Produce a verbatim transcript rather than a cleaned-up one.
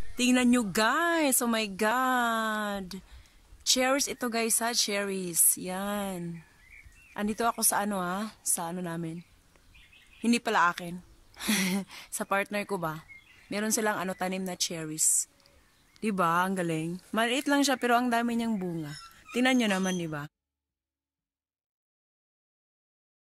Tingnan nyo guys, oh my God. Cherries ito guys ha, cherries. Yan. Andito ako sa ano ha, sa ano namin. Hindi pala akin. Sa partner ko ba? Meron silang ano tanim na cherries. Diba? Ang galing. Maliit lang siya pero ang dami niyang bunga. Tingnan nyo naman, diba?